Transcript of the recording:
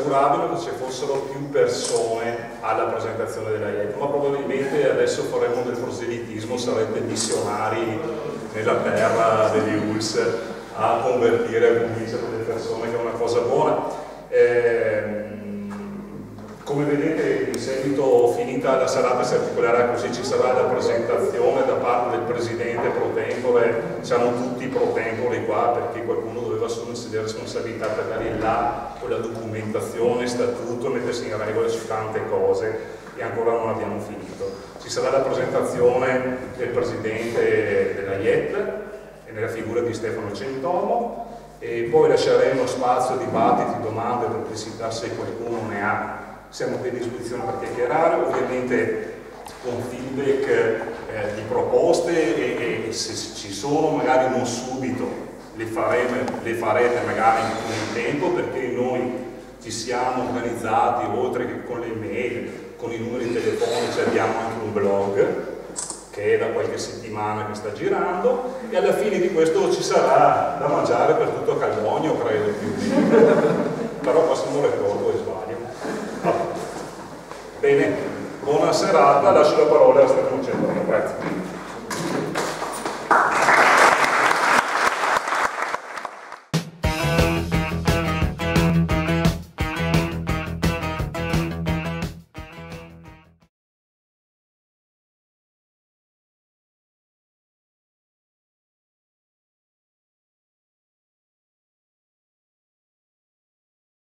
augurabile che ci fossero più persone alla presentazione della IET, ma probabilmente adesso faremo del proselitismo, sarete missionari nella terra degli ULS a convertire, a convincere le persone che è una cosa buona. Come vedete, in seguito, finita la serata, si articolerà così, ci sarà la presentazione da parte del Presidente pro tempore, siamo tutti pro tempore qua perché qualcuno doveva assumersi le responsabilità per dare in là con la documentazione, statuto, mettersi in regola su tante cose e ancora non abbiamo finito. Ci sarà la presentazione del Presidente della IET nella figura di Stefano Centomo e poi lasceremo spazio a dibattiti, domande, perplessità se qualcuno ne ha. Siamo qui a disposizione per chiacchierare, ovviamente con feedback di proposte e se ci sono magari non subito le farete magari in tempo, perché noi ci siamo organizzati oltre che con le email, con i numeri telefonici, abbiamo anche un blog che è da qualche settimana che sta girando e alla fine di questo ci sarà da mangiare per tutto Calmonio, credo più o meno, però questo non ricordo e sbaglio. Bene, buona serata, lascio la parola a Stefano Centomo, grazie.